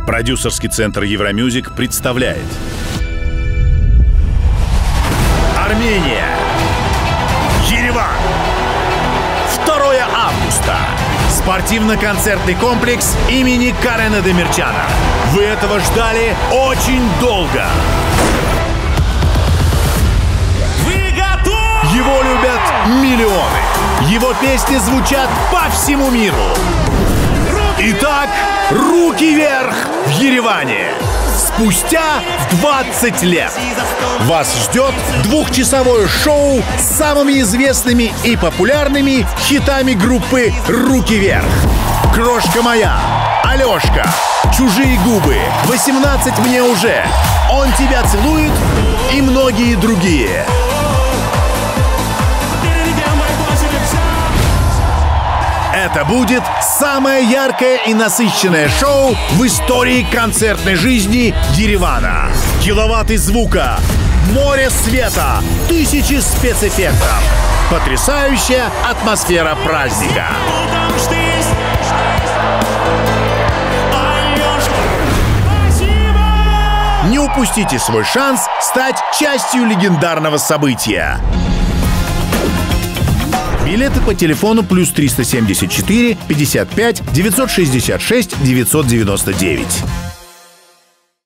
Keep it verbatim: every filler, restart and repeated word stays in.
Продюсерский центр Евромюзик представляет Армения, Ереван, второе августа. Спортивно-концертный комплекс имени Карена Демирчана. Вы этого ждали очень долго. Вы готовы? Его любят миллионы. Его песни звучат по всему миру. Итак, руки вверх в Ереване. Спустя двадцать лет вас ждет двухчасовое шоу с самыми известными и популярными хитами группы «Руки вверх». «Крошка моя», «Алешка», «Чужие губы», «восемнадцать мне уже», «Он тебя целует» и многие другие. Это будет самое яркое и насыщенное шоу в истории концертной жизни Еревана. Киловатты звука, море света, тысячи спецэффектов. Потрясающая атмосфера праздника. Не упустите свой шанс стать частью легендарного события. Билеты по телефону плюс триста семьдесят четыре пятьдесят пять девятьсот шестьдесят шесть девятьсот девяносто девять.